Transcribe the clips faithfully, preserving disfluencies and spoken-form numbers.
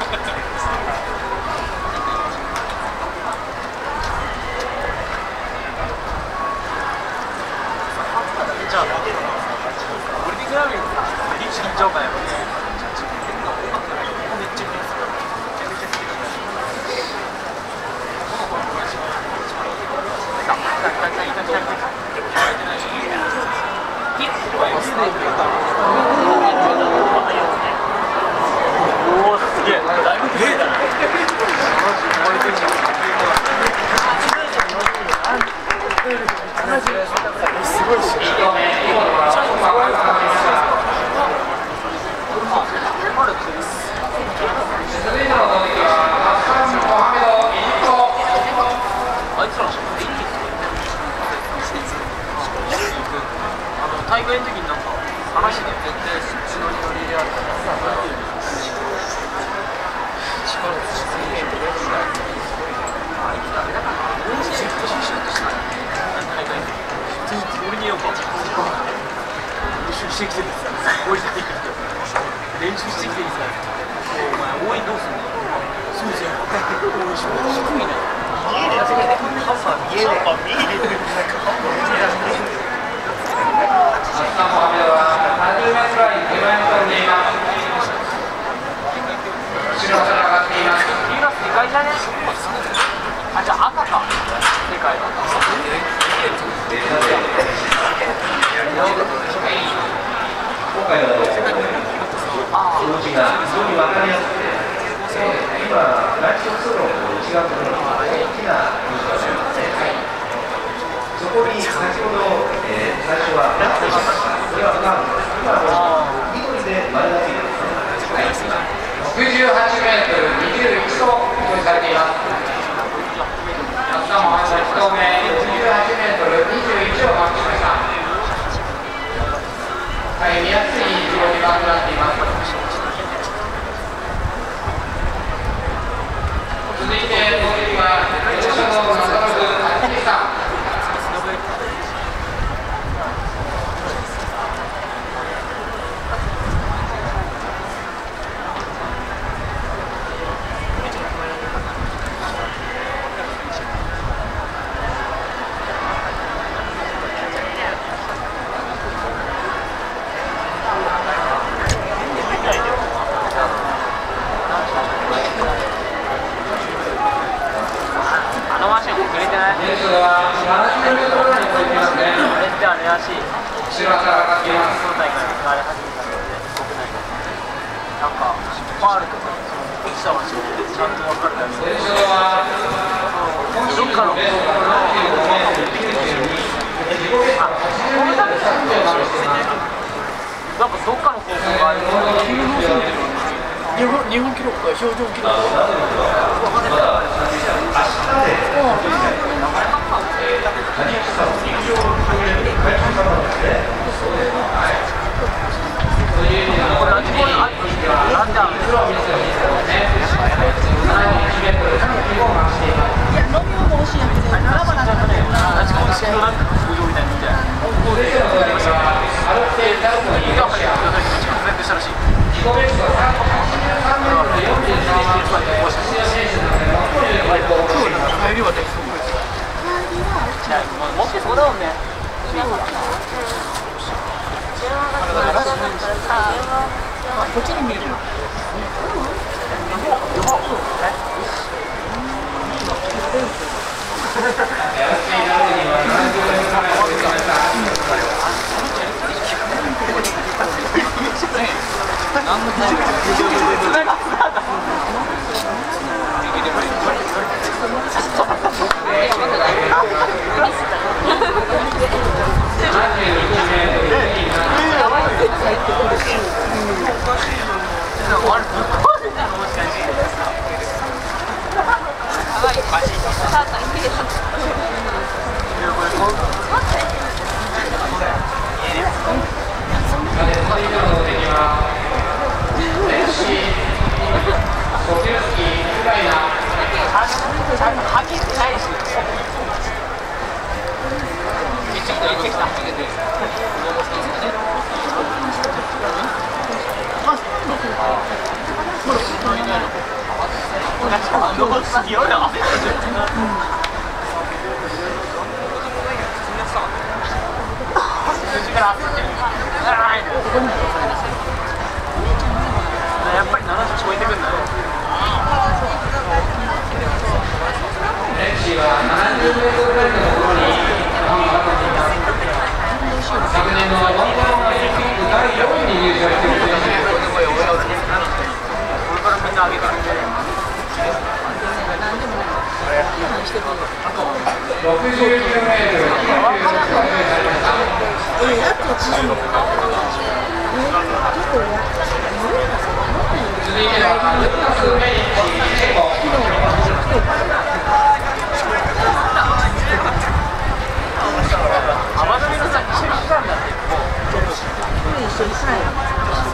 じゃあ、ゴルディグラビンさ、緊張感やばい。めっちゃおお、すげえ。だいぶ綺麗だね。すごいし。大会の時になんか話で絶対血のりのリレーあるから力をつけてあれ来たねだから俺シュッとしない大会の時普通に俺によく練習してきてるさすごい大会練習してきてるさお前応援どうすんのそうじゃん応援しよう低いな見えるやつがねハンパー見えるハンパー見えるなんかハンパー見えるさんモハメドはさんじゅうメートルライン手前に飛んでいます。後ろから上がっています。 リーガスでかいじゃねあ、じゃあ赤かでかいわ今回の表示が非常に分かりやすくて、えー、今、ライトスローの内側のところに大きな文字がありますね。そこに先ほど、えー、最初はラップしました。これはカーブです。今は緑で丸がついてますね。 ろくじゅうはちメートルにじゅういちと表示されています。ラスタモハメドいち投目ろくじゅうはちメートルにじゅういちをマークしました。はい、見やすい表示がとなっています。続いて投てきはエルシャドウナザロブはちでした。後ろから上がっています。 今大会に使われ始めたので、国内でなんかファールとか落ちた場所でちゃんと分かるやつで、 後ろはどっかの高校のなんかどっかの高校がある日本日本記録か標準記録か分かんない。持ってそうだもんね。こっちに見えるよ。 やっぱりななじゅう超えてくんだね。 レクシーはななじゅうメートルぐらいのところに日本が立っています。昨年のロンドンオリンピックだいよんいに入賞している選手です。 これからみんな上げてるんで。 ろくじゅうきゅうメートル、きゅうじゅうろくが表示されました。続いてはルーカス・メリッチ・チェコ。 甘飲みのさ、一緒に来たんだって。一緒に来たよ。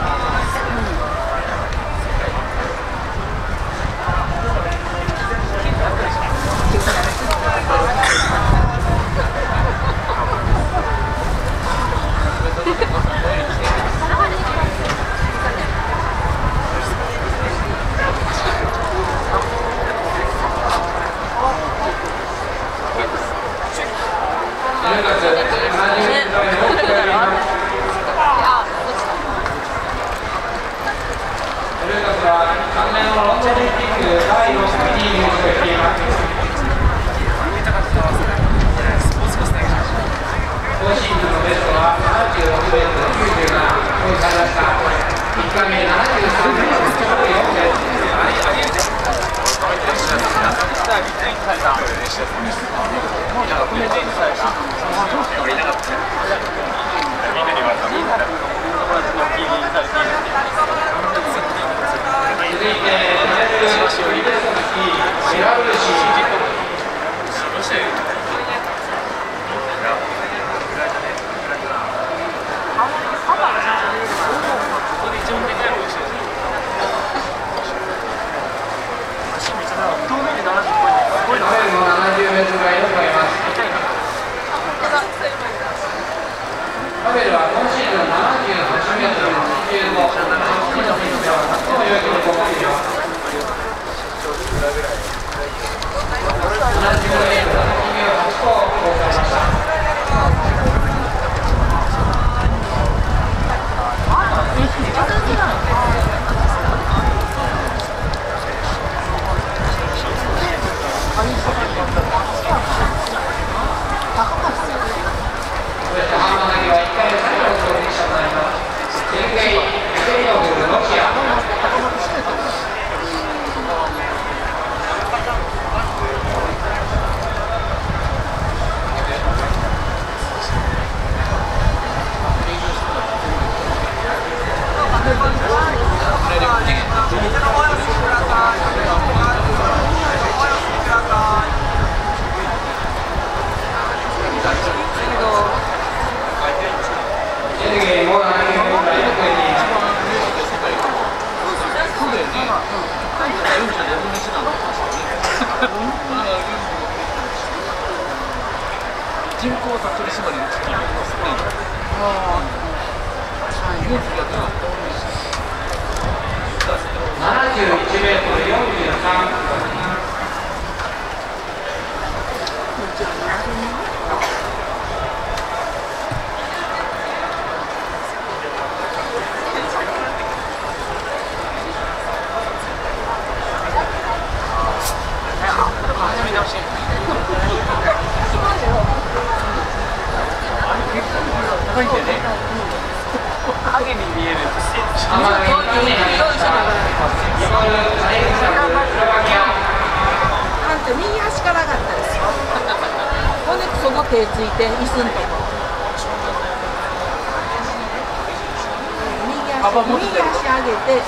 人口差取り締まりの地域がすごい。 ななじゅういちメートルよんじゅうさん。 影に見える。 右足から上がったですよ。ほんでその手ついて椅子のとこ。右足右足上げて。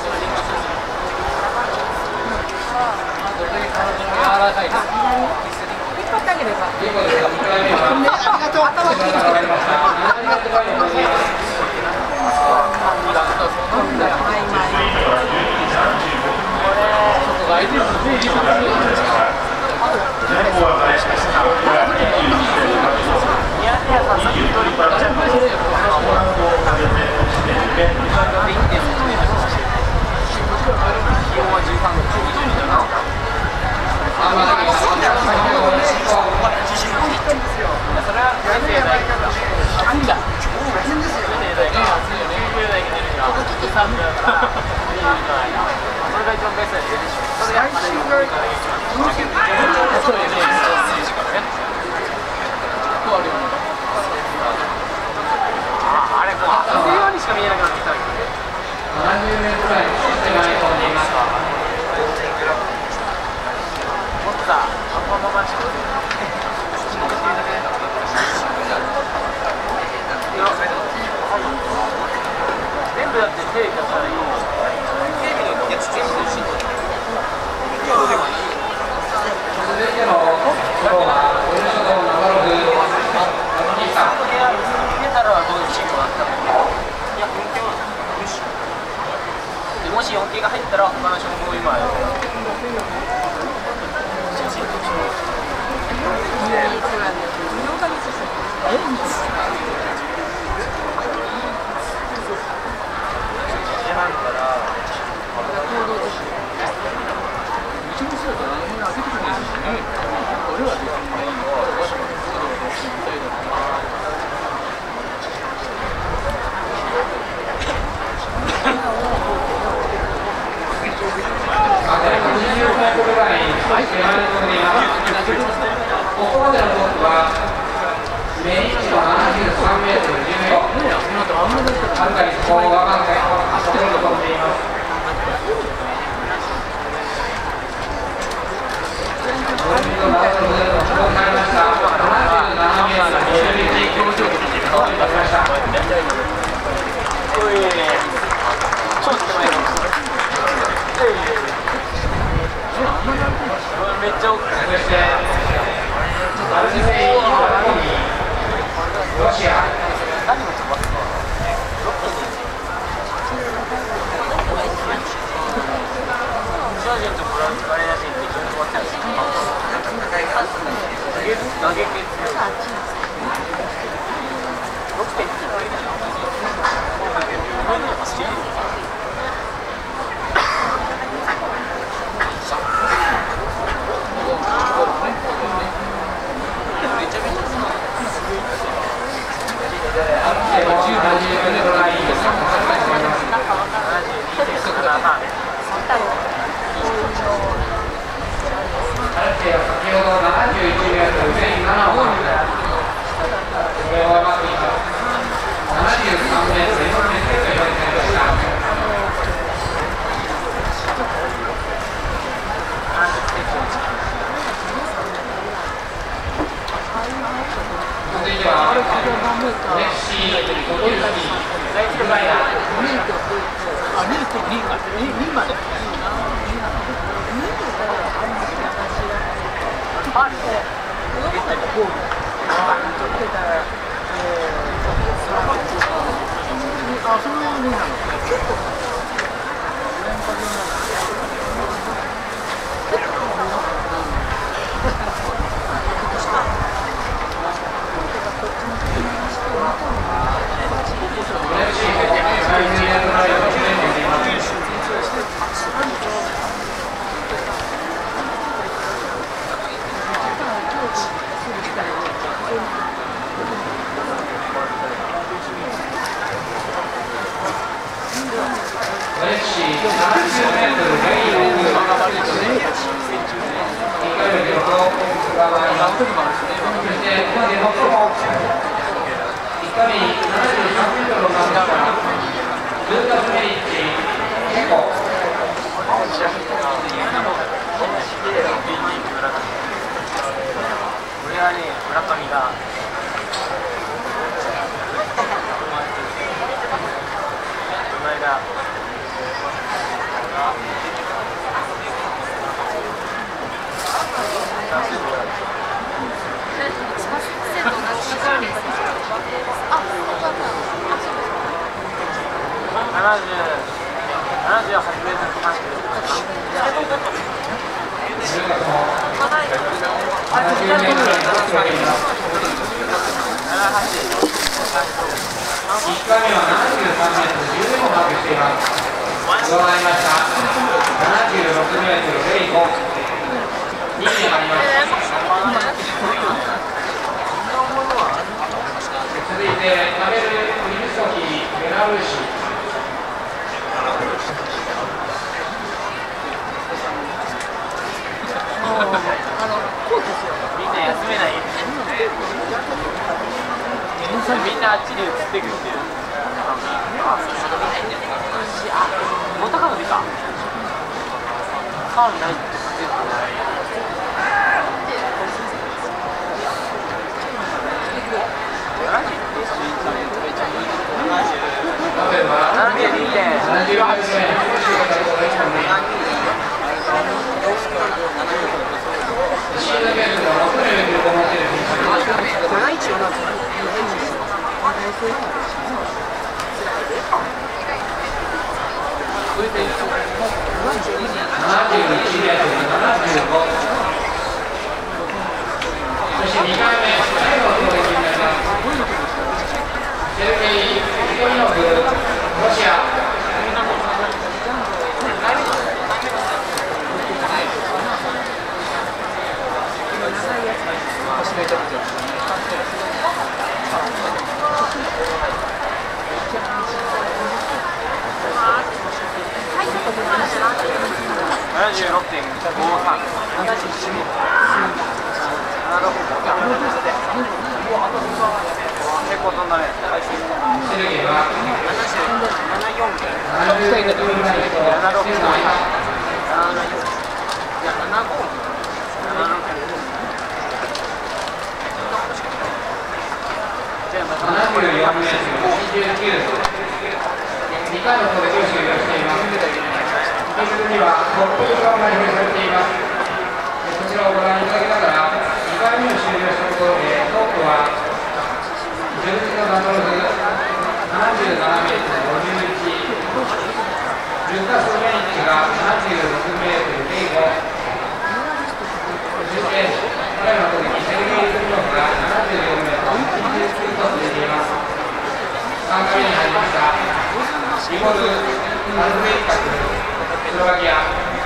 引っ張ってあげれば。ありがとう。頭切ってもらいました。ありがとうございます。 気温はじゅうさんど、にじゅうにだな。 それは大生大学だ。暑いんだ。大生大学。きゅうじゅう代に出るにはさんぷんからにじゅうじゃないな。それが一番ベストで出るでしょ。それやっぱりそういうね。ああれもう遊ぶようにしか見えなくなってきた。 ななじゅうメートルぐらい手前に飛んでいます。 もっとさ、アンパンマンマンチック全部だってテレビだったらいい。テレビのやつ全部欲しい。 続いての今日はオルショドナバログ西さん。 出たらどういうチームがあったの？いや、よんケーはよし。もし よんケー が入ったら他の種目も今やる。 ここまでのトップはメリッチはななじゅうさんメートルじゅうよん、はるかにこう上がって足で飛んでいます。ゴールドナバログのここになりました。ななじゅうななメートルにじゅういち表情できました。 おい、超手前の。めっちゃ大きい。 そしてアルゼンチン、ロシア。 何も飛ばすの？シャージェントブランバレナ人って一緒に飛ばしたんですか？投げ蹴ってろくてんいち。 先ほどななじゅういちメートルぜんななをマーク。上を上回っています。ななじゅうさんメートルよんじゅっセンチという表示になりました。続いてはアレクシー・コトルスキー、ウクライナ。 あ、にとにか、にまで。あ、そのになの。 アレクシー、ななじゅうメートルぜんよん、いっかいめの記録を上回ります。そして、ここまで最もいっかいめにななじゅうさんメートルをマークしたルーカス・メリッチ、チェコ。 これはね、村上が。この間。ななじゅう、ななじゅうはちメートルかな。 いっかいめはななじゅうさんメートルじゅうよんをマークしています。ご覧になりました。ななじゅうろくメートルぜんご。にいに上がります。 みんなあっちに移ってくるっていう。あ、モタカウンか。カウンないって言ってない。ななじゅうにてんななじゅうはちめそしてにかいめ最後の攻撃になります。セルゲイ・ストリノフ、ロシア。ななじゅうろくてんごさん。結構飛んだね。セルゲイはななじゅうななよんけん。ななろくさん。ななろくさん。いや、ななご。ななろく。ななじゅうよんメートルはちじゅうきゅう。にかいの攻撃を終了しています。引き続きはトップが表示されています。こちらをご覧いただきながら、にかいめを終了したところで、トップはじゅういちのダブルズななじゅうななメートルごじゅういち、ルカス・メイチがななじゅうろくメートルゼロご、そして彼らの攻撃、セルゲイ・ストリノフがななじゅうよんメートルはちじゅうきゅうと続いています。さんかいめに入りました。リボル・アルベイカス、スロバキア。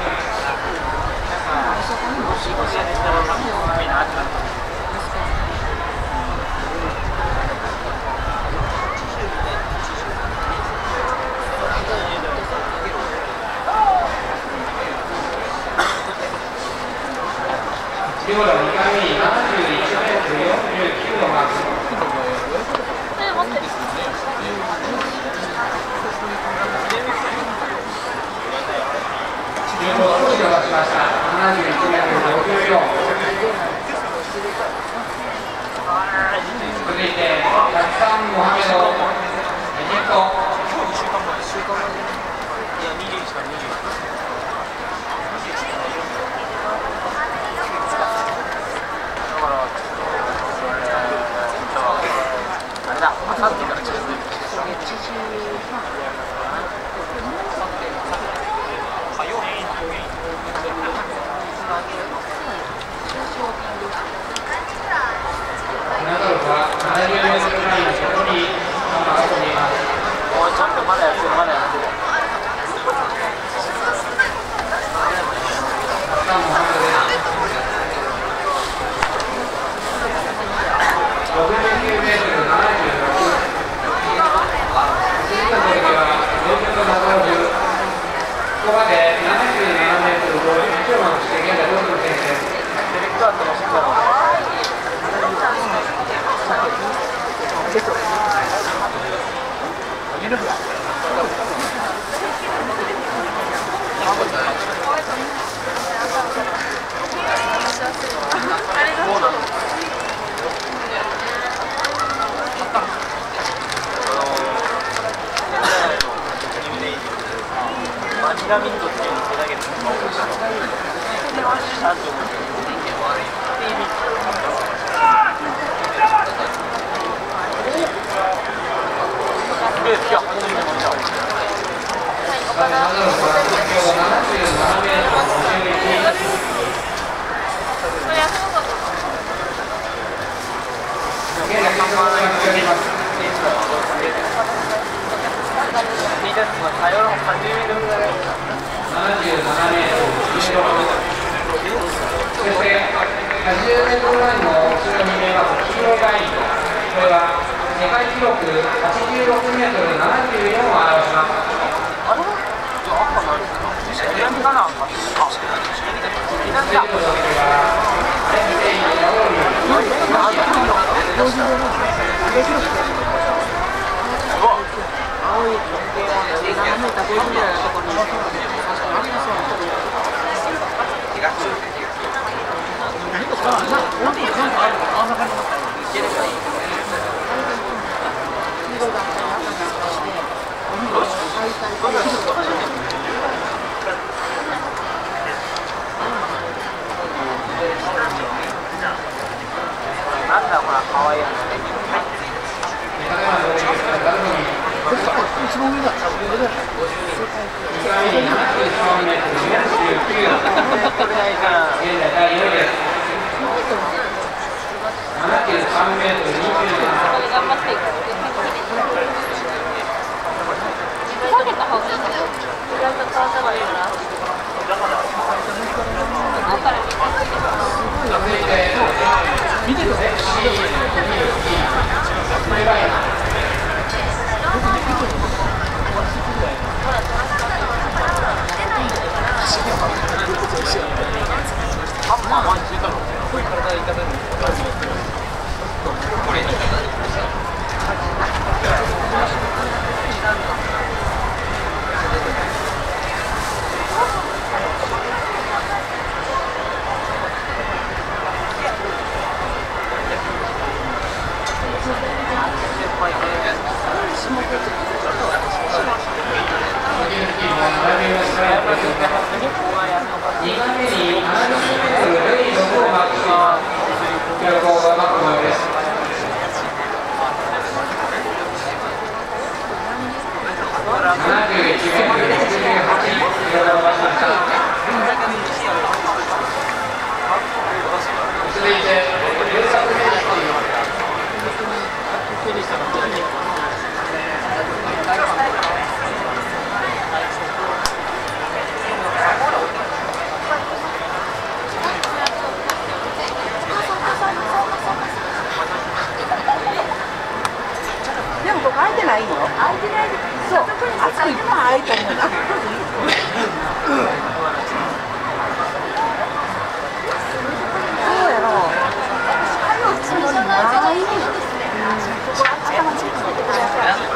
リボルはにかいめにななじゅういちメートルよんじゅうきゅうをマーク。リボルを少し伸ばしました。ななじゅういちメートルろくじゅうよん。続いて、タキサン・モハメド、エジプト。あさってから近づいてナダルはななじゅうメートルラインの外にハンマーが飛んでいます。おい、ちょっとまだやってる、まだやってる。タキサン・モハメドです。ろくじゅうきゅうメートルななじゅうろく。次の攻撃はろくじゅうななじゅう。ここまでななじゅうななメートルごじゅういちをマークして現在トップの選手です。セレクターとの進化のマニラミントっていうのだけです。ななじゅうななメートルじゅうろく。そしてはちじゅうメートルラインの後ろに見えます黄色いライン、これは世界記録はちじゅうろくメートルななじゅうよんを表します。あれ？じゃあ赤ないですか？南かな？あ、南だ。全米ヤオリ。 なんだこれかわいいやつ。 見てください。 でもここ開いてないよ。開いてない。そう。あそこいっぱい開いてるんだ。そうやろう。ああいい。ここ頭つけてください。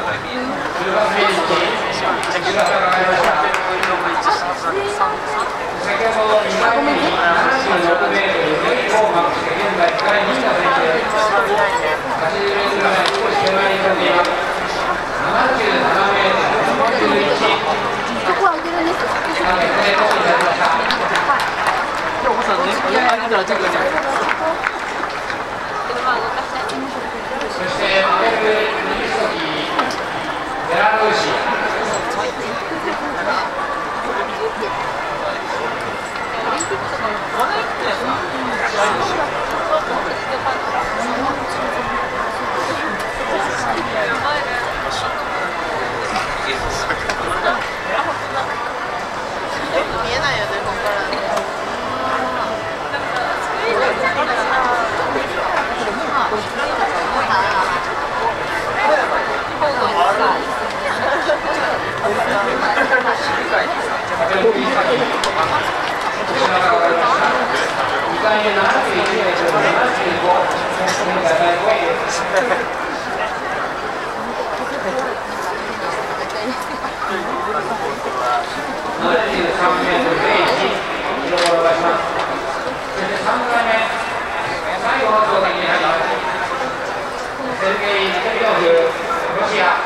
先ほどにかいめにななじゅうろくメートルよりをマークして現在第に位の選手です。はちじゅうメートル台少し手前に飛んでいます。ななじゅうななメートルよんじゅういち。 ここ開けるんです。 なんでこれトップになりました。 今日もさんね、開いたらチェックして。 そしてマレル・ミストキー、ベラルーシ。 見えないよね、ここから。 にかいめななじゅういちメートルななじゅうご、現在だいごいです。ななじゅうさんメートルゼロいち、記録を伸ばします。そしてさんかいめ、最後の投てきに入ります。セルゲイ・ステリノフ、ロシア。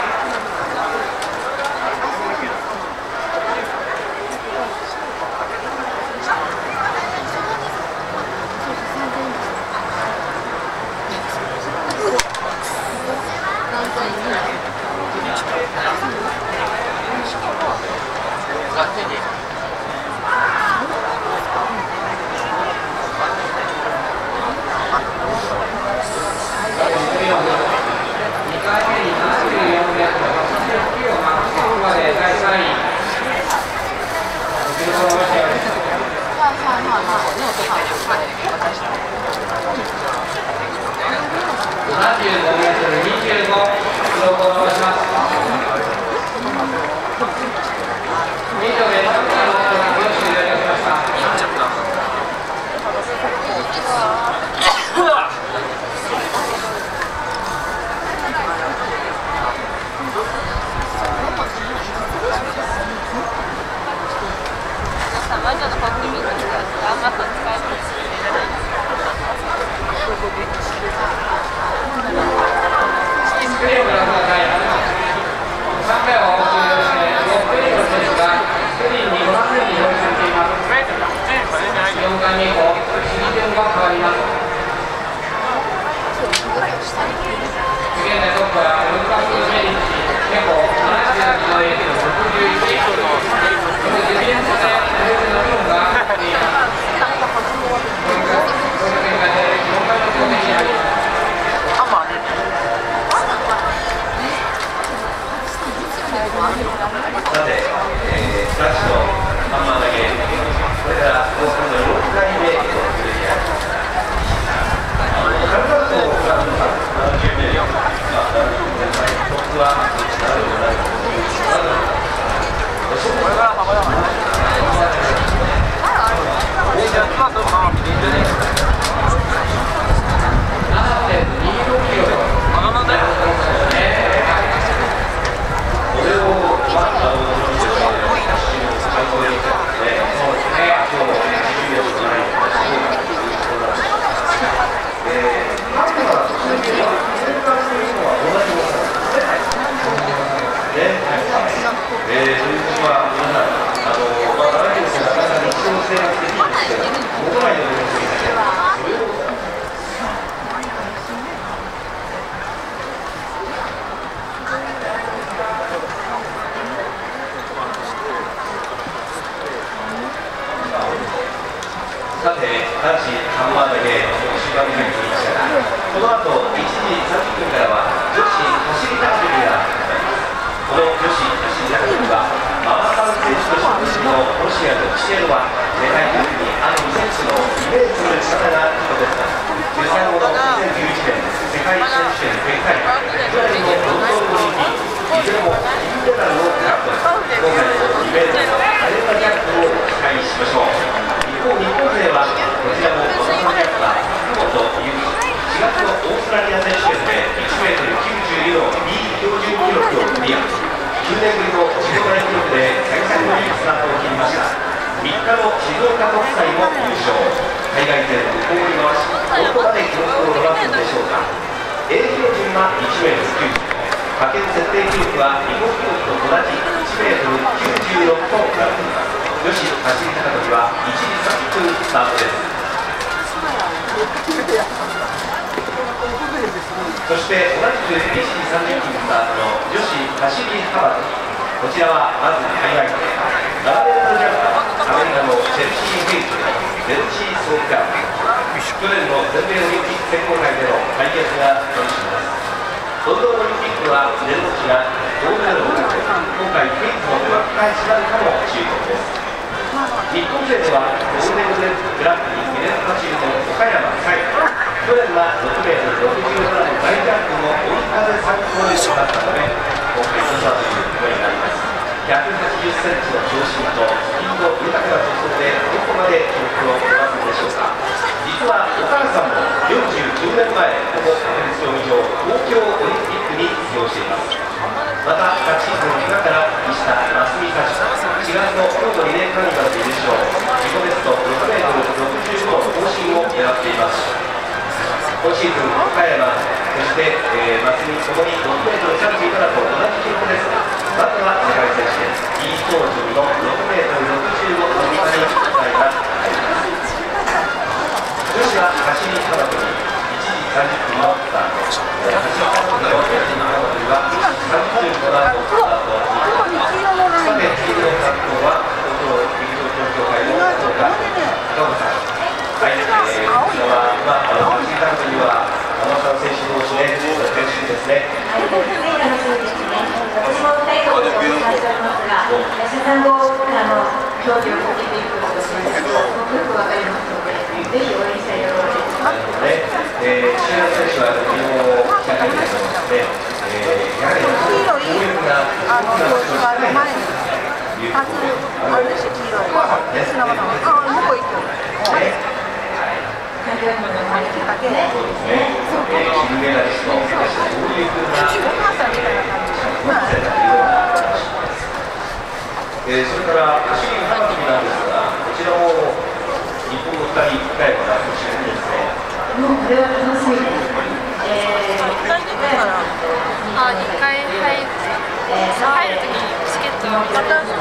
ななじゅうごメートルにじゅうご、記録を伸ばします。以上でさんかいの演技を終了いたしました。 えー、それから走り幅跳びなんですれは楽しみです。えー、 あ、にかい入る入るときにチケットを見た。 同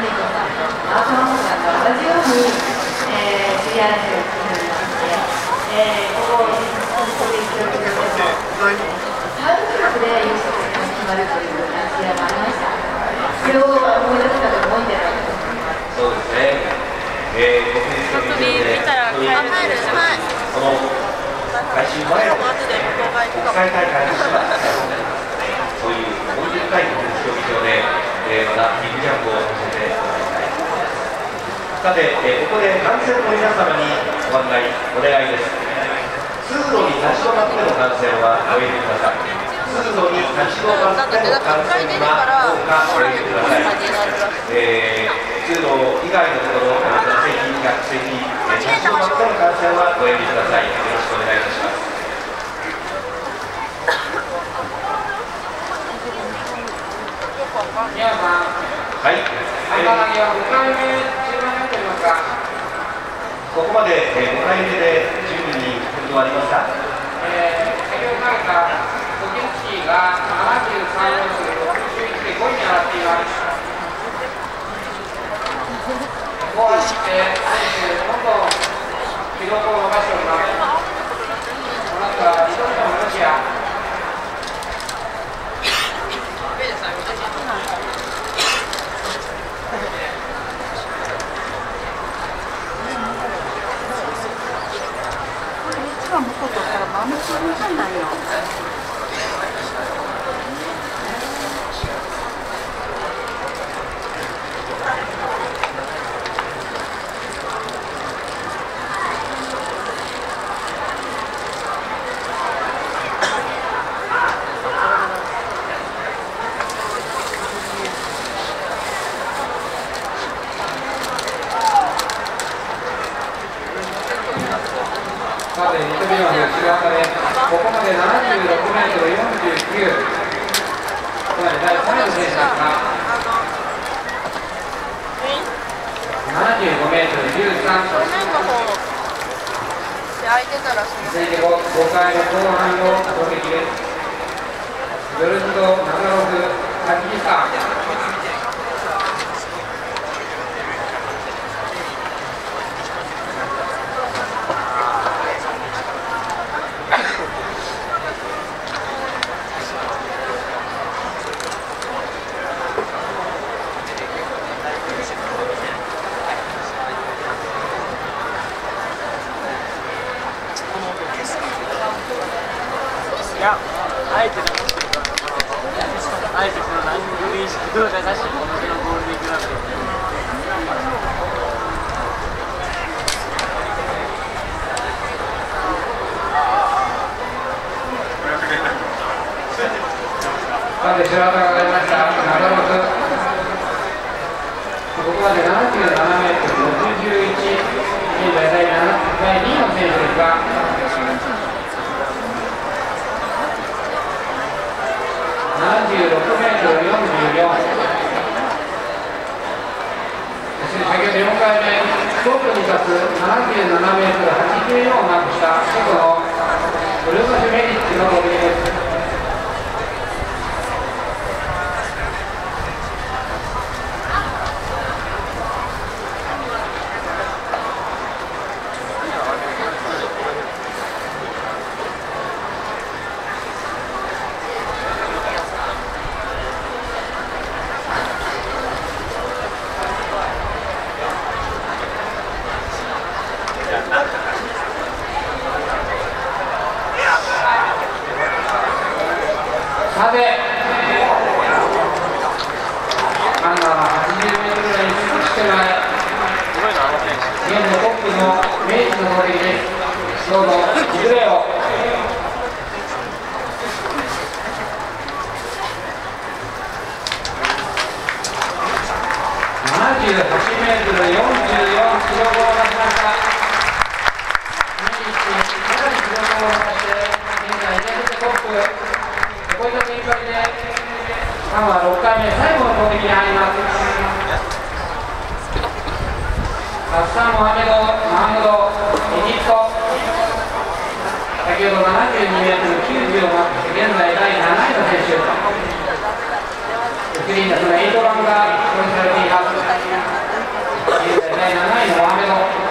じように、えー、知り合いの人がいまして、えー、ここをここで一応決めても、タイム記録で優勝が決まるという試合もありました。それを思い出す方も多いんじゃないかと思います。 そうですね。えー、国立競技場で見たら帰る。 この改修前の国際大会にしましたそういう思い出深い国立競技場で、えー、またビッグジャンプをさせていただきたいと思います。さて、えー、ここで観戦の皆様にご案内お願いです。通路に立ち止まっての観戦はおやめください。通路に立ち止まっての観戦はどうかおやめください。えー、通路以外のところ、座席、客席、立ち止まっての観戦はおやめください。よろしくお願いいたします。 宮野さん、 はい。 赤投げはごかいめ、中盤になっておりますが、 ここまで、えー、ごかいめで十分に運動ありますか？ えー、先ほど投げたコキンスキーがななじゅうさんメートルろくじゅういちでごいに上がっています。ここを走って、選手、どんどん記録を伸ばしております。この後はリトルのロシア。 一番向こうとったら真向きに入んないよ。 さて、にとびの内側で、ここまでななじゅうろくメートルよんじゅうきゅう、つまりだいさんいの選手ですが、ななじゅうごメートルじゅうさん、続いて ご, ごかいの後半の攻撃です。ヨルジド・ナザロフ・タジキスタン。 いや、あえて流してるから、あえてこの何グリーン式動画出して、この手のゴールデングラブで。 さて、白旗が上がりました、ナザロフ。ここまでななじゅうななメートルろくじゅういち、現在だいにいの選手ですが、ななじゅうろくメートルよんじゅうよん、そして先ほどよんかいめ、トップに立つななじゅうななメートルはちじゅうよんをマークしたチェコのブルーマシュメリッチの攻撃です。さて、ランナーははちじゅうメートル台に少し手前、現在トップの明治の攻撃です。どうぞ、いずれを。ななじゅうはちメートルよんじゅうよん、記録を出しました。明治、さらに記録を出して、現在現在トップ。こういった展開で、ファンはろっかいめ、最後の攻撃に入ります。ハッサン・モハメド・マハムド、エジプト。先ほななじゅうにメートルきゅうじゅうをマークして現在だいなないの選手。スリーのそのエイト番が表示されています。現在だいなないのモハメド。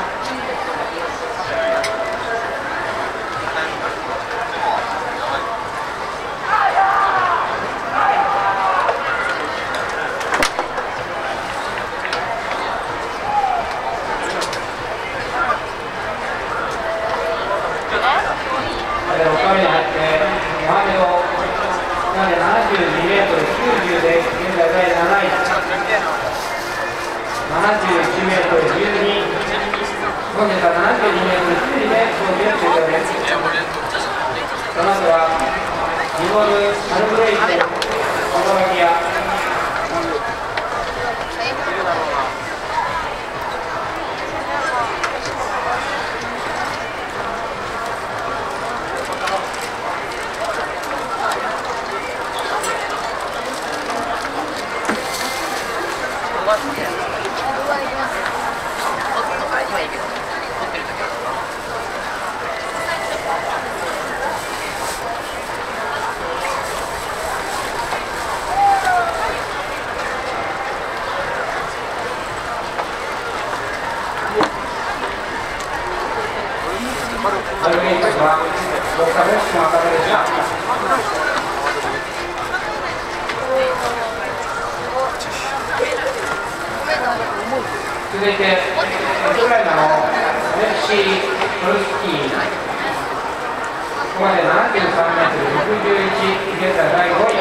ろっかいめに入ってモハメドななじゅうにメートルきゅうじゅうで現在だいなない、ななじゅういちメートルじゅうに、本日はななじゅうにメートルきゅうじで競技を終了です。その後はニボル・サルブレイク、コロロギアサルブレイクはろっかいめの赤でした。続いてウクライナのアレクシー・トルスキー、ここまで ななじゅうさんメートルろくじゅういち、現在だいごい。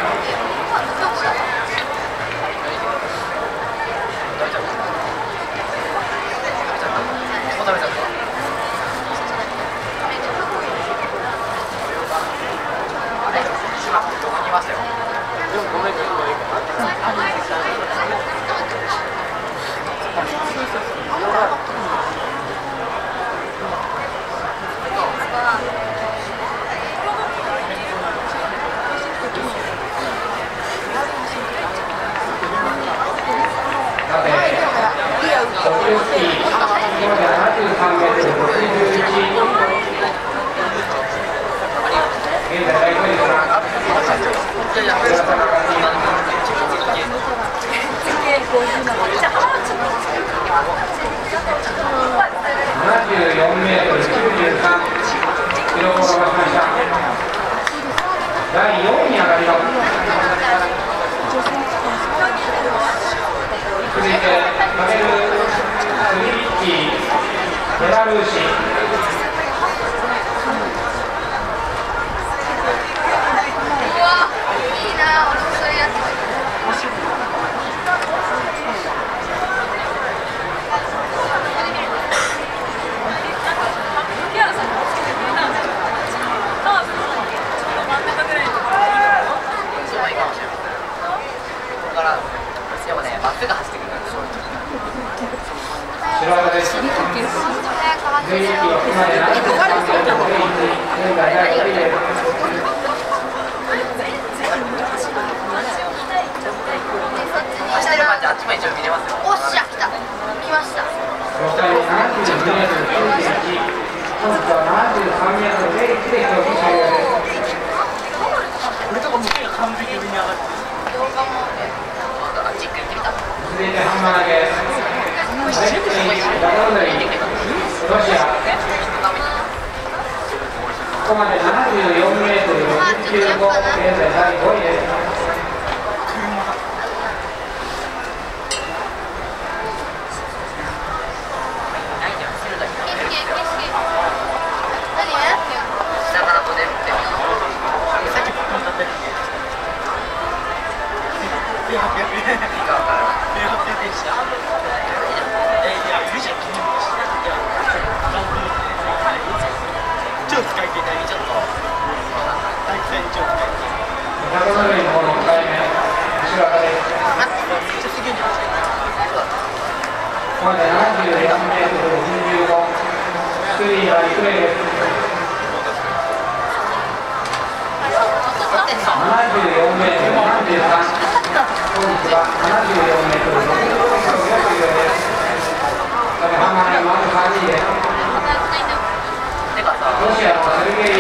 ここまでななじゅうよんメートルろくじゅうご、現在だいごいです。ここまでななじゅうよんメートルろくじゅうご、スリーはリプレイです。ななじゅうよんメートルさんじゅうさん、本日はななじゅうよんメートルろくじゅうごの競技です。それハンマーにまずさんにんです。ロシアのセルゲイ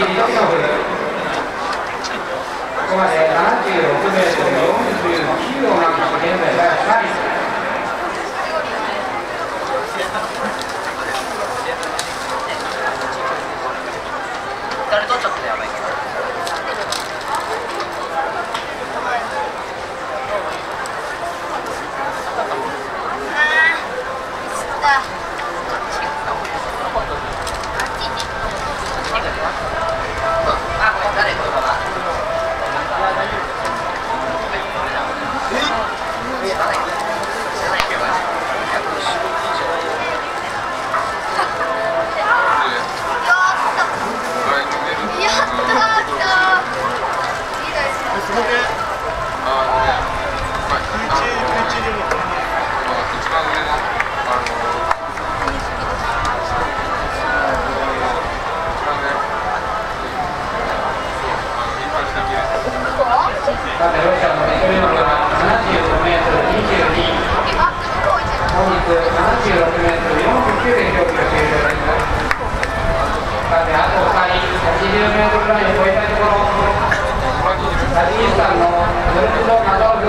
中尾君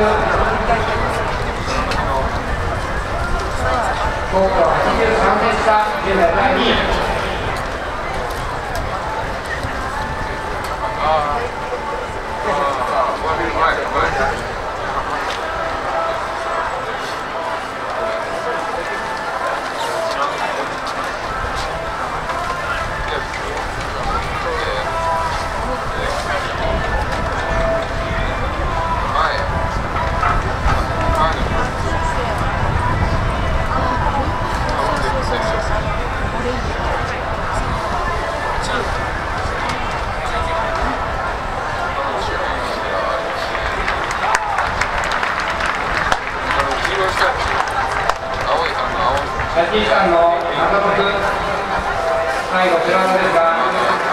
高度はちじゅうさんセンチ差、現在だいにい。ジャッキーさんの中野君、最後、寺田ですが、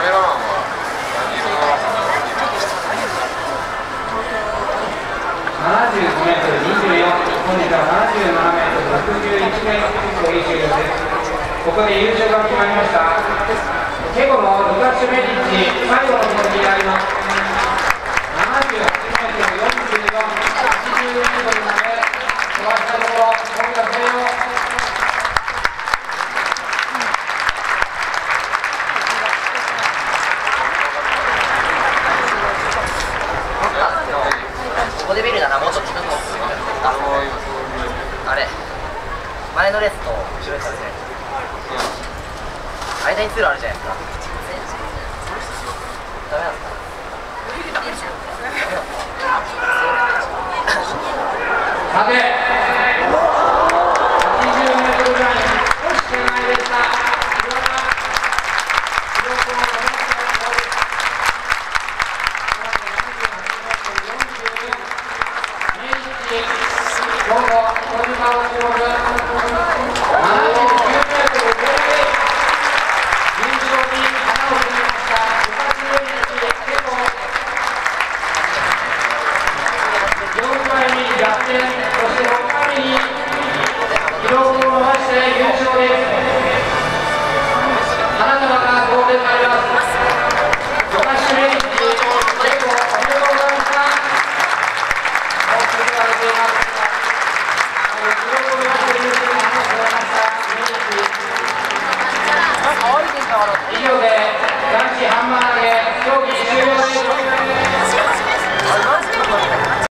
ななじゅうごメートルにじゅうよん、本日はななじゅうななメートルろくじゅういちメートル競技終了です。ここで優勝が決まりました。チェコのルカシュメディッチ、最後の競技になります。ななじゅうはちメートルよんじゅうよん、はちじゅうメートルまで飛ばしたところ、今回成功。 ボディビルだな、もうちょっとああれ前のレースと後ろレースあるじゃないですか、間に通路あるじゃないですか、ダメなんですか。 さて